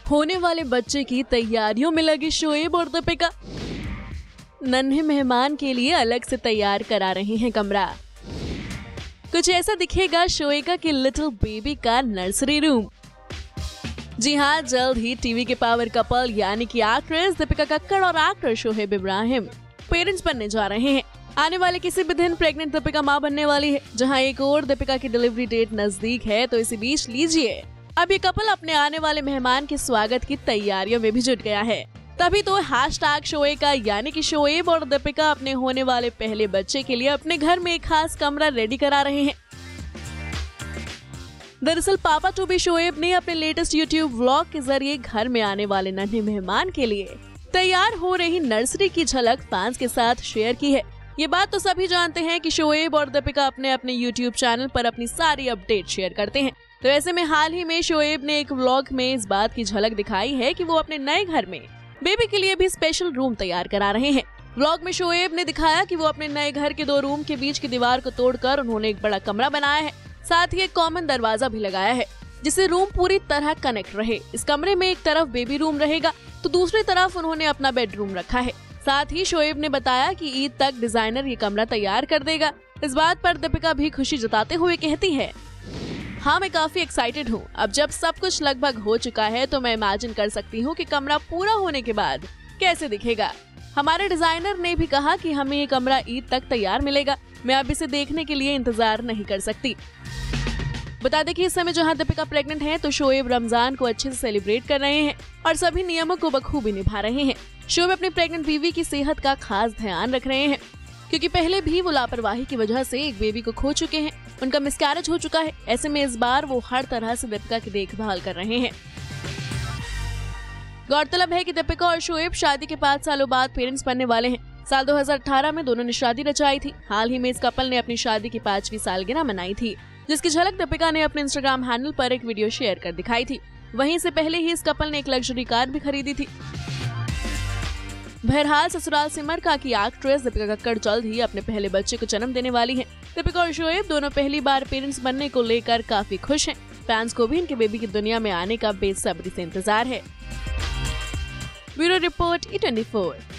होने वाले बच्चे की तैयारियों में लगे शोएब और दीपिका नन्हे मेहमान के लिए अलग से तैयार करा रहे हैं कमरा। कुछ ऐसा दिखेगा शोएगा के लिटिल बेबी का नर्सरी रूम। जी हाँ, जल्द ही टीवी के पावर कपल यानी कि एक्ट्रेस दीपिका कक्कड़ और एक्टर शोएब इब्राहिम पेरेंट्स बनने जा रहे हैं। आने वाले किसी भी दिन प्रेग्नेंट दीपिका मां बनने वाली है। जहां एक और दीपिका की डिलीवरी डेट नजदीक है, तो इसी बीच लीजिए अब ये कपल अपने आने वाले मेहमान के स्वागत की तैयारियों में भी जुट गया है। तभी तो हैशटैग शोएगा यानी कि शोएब और दीपिका अपने होने वाले पहले बच्चे के लिए अपने घर में एक खास कमरा रेडी करा रहे हैं। दरअसल पापा टू बी शोएब ने अपने लेटेस्ट यूट्यूब व्लॉग के जरिए घर में आने वाले नन्हे मेहमान के लिए तैयार हो रही नर्सरी की झलक फैंस के साथ शेयर की है। ये बात तो सभी जानते हैं कि शोएब और दीपिका अपने यूट्यूब चैनल पर अपनी सारी अपडेट शेयर करते हैं। तो ऐसे में हाल ही में शोएब ने एक व्लॉग में इस बात की झलक दिखाई है कि वो अपने नए घर में बेबी के लिए भी स्पेशल रूम तैयार करा रहे हैं। व्लॉग में शोएब ने दिखाया कि वो अपने नए घर के 2 रूम के बीच की दीवार को तोड़कर उन्होंने एक बड़ा कमरा बनाया है। साथ ही एक कॉमन दरवाजा भी लगाया है जिससे रूम पूरी तरह कनेक्ट रहे। इस कमरे में एक तरफ बेबी रूम रहेगा तो दूसरी तरफ उन्होंने अपना बेडरूम रखा है। साथ ही शोएब ने बताया कि ईद तक डिजाइनर ये कमरा तैयार कर देगा। इस बात पर दीपिका भी खुशी जताते हुए कहती है, हाँ मैं काफी एक्साइटेड हूँ। अब जब सब कुछ लगभग हो चुका है तो मैं इमेजिन कर सकती हूँ कि कमरा पूरा होने के बाद कैसे दिखेगा। हमारे डिजाइनर ने भी कहा कि हमें ये कमरा ईद तक तैयार मिलेगा। मैं अब इसे देखने के लिए इंतजार नहीं कर सकती। बता दें कि इस समय जहां दीपिका प्रेग्नेंट हैं, तो शोएब रमजान को अच्छे से सेलिब्रेट कर रहे हैं और सभी नियमों को बखूबी निभा रहे हैं। शोएब अपनी प्रेग्नेंट बीवी की सेहत का खास ध्यान रख रहे हैं क्योंकि पहले भी वो लापरवाही की वजह से एक बेबी को खो चुके हैं। उनका मिसकैरेज हो चुका है। ऐसे में इस बार वो हर तरह से दीपिका की देखभाल कर रहे हैं। गौरतलब है कि दीपिका और शोएब शादी के 5 सालों बाद पेरेंट्स बनने वाले हैं। साल 2018 में दोनों ने शादी रचाई थी। हाल ही में इस कपल ने अपनी शादी की 5वीं सालगिरह मनाई थी, जिसकी झलक दीपिका ने अपने इंस्टाग्राम हैंडल पर एक वीडियो शेयर कर दिखाई थी। वहीं से पहले ही इस कपल ने एक लग्जरी कार भी खरीदी थी। बहरहाल ससुराल सिमर का की एक्ट्रेस दीपिका कक्कड़ जल्द ही अपने पहले बच्चे को जन्म देने वाली है। दीपिका और शोएब दोनों पहली बार पेरेंट्स बनने को लेकर काफी खुश हैं। फैंस को भी इनके बेबी की दुनिया में आने का बेसब्री से इंतजार है। Bureau report E24।